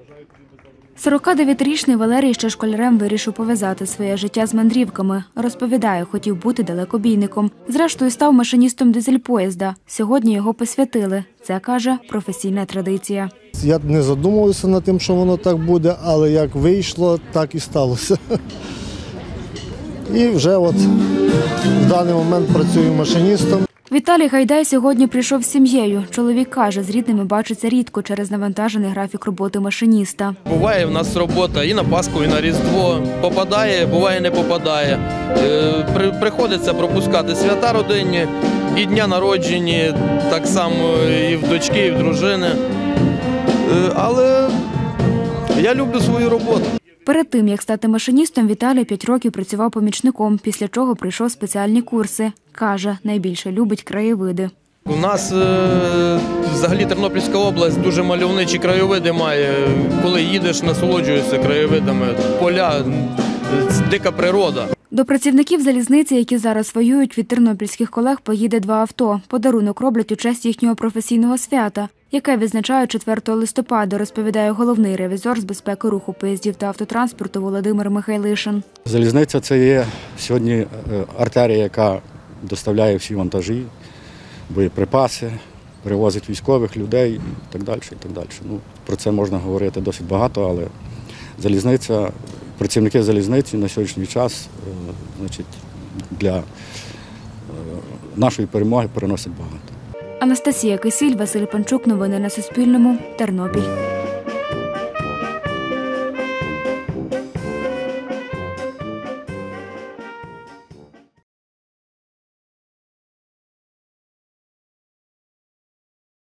49-річний Валерій ще школярем вирішив пов'язати своє життя з мандрівками. Розповідає, хотів бути далекобійником. Зрештою, став машиністом дизель-поїзда. Сьогодні його посвятили. Це, каже, професійна традиція. Я не задумувався над тим, що воно так буде, але як вийшло, так і сталося. І вже от в даний момент працюю машиністом. Віталій Гайдай сьогодні прийшов з сім'єю. Чоловік каже, з рідними бачиться рідко через навантажений графік роботи машиніста. Буває в нас робота і на Пасху, і на Різдво. Попадає, буває не попадає. Приходиться пропускати свята родинні, і дня народжені, так само і в дочки, і в дружини. Але я люблю свою роботу. Перед тим, як стати машиністом, Віталій 5 років працював помічником, після чого пройшов спеціальні курси. Каже, найбільше любить краєвиди. У нас взагалі Тернопільська область дуже мальовничі краєвиди має. Коли їдеш, насолоджуєшся краєвидами, поля, дика природа. До працівників залізниці, які зараз воюють, від тернопільських колег поїде 2 авто. Подарунок роблять у честь їхнього професійного свята, яке відзначають 4 листопада, розповідає головний ревізор з безпеки руху поїздів та автотранспорту Володимир Михайлишин. Залізниця – це є сьогодні артерія, яка доставляє всі вантажі, боєприпаси, перевозить військових людей і так далі. І так далі. Про це можна говорити досить багато, але залізниця, працівники залізниці на сьогоднішній час для нашої перемоги переносять багато. Анастасія Кисіль, Василь Панчук. Новини на Суспільному. Тернопіль.